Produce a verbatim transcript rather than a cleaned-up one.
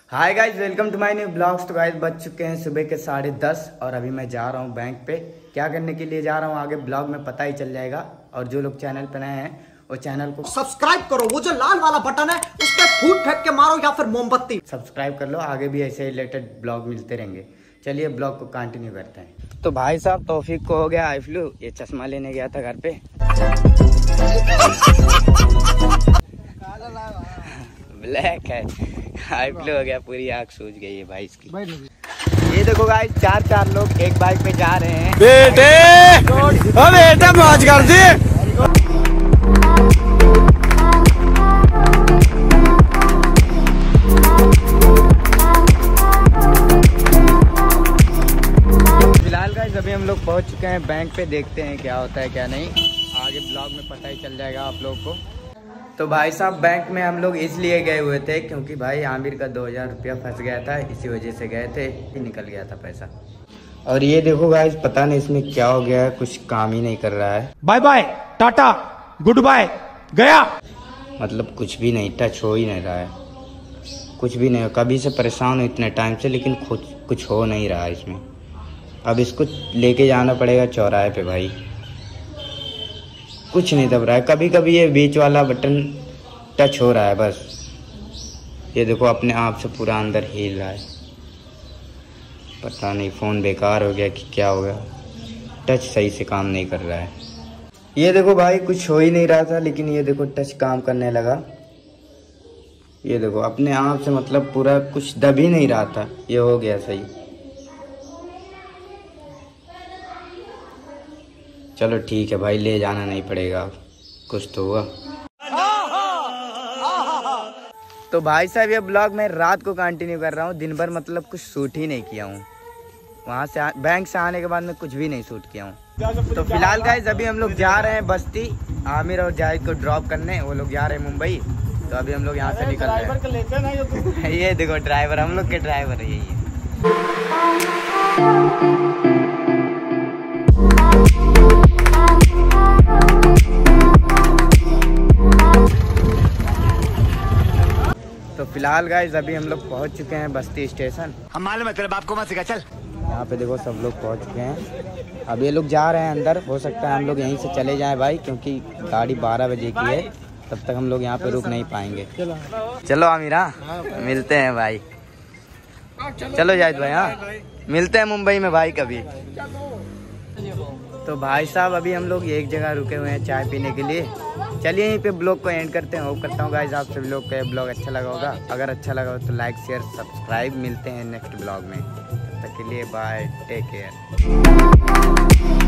Hi guys, welcome to my new blogs. तो guys बज चुके हैं सुबह के साढ़े दस और अभी मैं जा रहा हूँ बैंक पे। क्या करने के लिए जा रहा हूँ आगे ब्लॉग में पता ही चल जाएगा। और जो लोग चैनल पर नए हैं वो चैनल को सब्सक्राइब करो, वो जो लाल वाला बटन है उस पर फूट फेंक के मारो या फिर मोमबत्ती सब्सक्राइब कर लो। आगे भी ऐसे रिलेटेड ब्लॉग मिलते रहेंगे। चलिए ब्लॉग को कंटिन्यू करते हैं। तो भाई साहब तौफीक को हो गया आई फ्लू। ये चश्मा लेने गया था घर पे, ब्लैक है, आई फ्लू हो गया, पूरी आँख सूज गई है भाई इसकी। ये देखो गाइस, चार चार लोग एक बाइक पे जा रहे हैं। बेटे ओ बेटा मौज कर दी। फिलहाल गाइस अभी हम लोग पहुंच चुके हैं बैंक पे। देखते हैं क्या होता है क्या नहीं, आगे ब्लॉग में पता ही चल जाएगा आप लोगों को। तो भाई साहब बैंक में हम लोग इसलिए गए हुए थे क्योंकि भाई आमिर का दो हज़ार रुपया फंस गया था, इसी वजह से गए थे, ही निकल गया था पैसा। और ये देखो गाइस, पता नहीं इसमें क्या हो गया है, कुछ काम ही नहीं कर रहा है। Bye bye tata goodbye गया, मतलब कुछ भी नहीं, टच हो ही नहीं रहा है, कुछ भी नहीं हो। कभी से परेशान हूँ इतने टाइम से, लेकिन खुद कुछ हो नहीं रहा है इसमें। अब इसको लेके जाना पड़ेगा चौराहे पे भाई, कुछ नहीं दब रहा है। कभी कभी ये बीच वाला बटन टच हो रहा है बस। ये देखो अपने आप से पूरा अंदर हिल रहा है। पता नहीं फ़ोन बेकार हो गया कि क्या हो गया, टच सही से काम नहीं कर रहा है। ये देखो भाई, कुछ हो ही नहीं रहा था, लेकिन ये देखो टच काम करने लगा। ये देखो अपने आप से, मतलब पूरा कुछ दब ही नहीं रहा था, ये हो गया सही। चलो ठीक है भाई, ले जाना नहीं पड़ेगा, कुछ तो हुआ। तो भाई साहब ये ब्लॉग मैं रात को कंटिन्यू कर रहा हूँ, दिन भर मतलब कुछ शूट ही नहीं किया हूँ। वहाँ से आ, बैंक से आने के बाद मैं कुछ भी नहीं शूट किया हूँ। तो फिलहाल गाइस अभी हम लोग जा रहे हैं बस्ती, आमिर और जाहिद को ड्रॉप करने। वो लोग जा रहे हैं मुंबई, तो अभी हम लोग यहाँ से निकल रहे हैं। ये देखो ड्राइवर, हम लोग के ड्राइवर है यही है। तो फिलहाल गाइस अभी हम लोग पहुंच चुके हैं बस्ती स्टेशन। हम मालूम है तेरे बाप को मत सिखा, चल। यहाँ पे देखो सब लोग पहुंच चुके हैं। अब ये लोग जा रहे हैं अंदर, हो सकता है हम लोग यहीं से चले जाएं भाई, क्योंकि गाड़ी बारह बजे की है, तब तक हम लोग यहाँ पे रुक नहीं पाएंगे। चलो आमिरा, मिलते हैं भाई। चलो जाहिद भाई, हाँ मिलते हैं मुंबई में भाई कभी। तो भाई साहब अभी हम लोग एक जगह रुके हुए हैं चाय पीने के लिए। चलिए यहीं पे ब्लॉग को एंड करते हैं। होप करता हूँ गाइस आप सभी लोग का ब्लॉग अच्छा लगा होगा। अगर अच्छा लगा हो तो लाइक शेयर सब्सक्राइब। मिलते हैं नेक्स्ट ब्लॉग में, तब तक के लिए बाय, टेक केयर।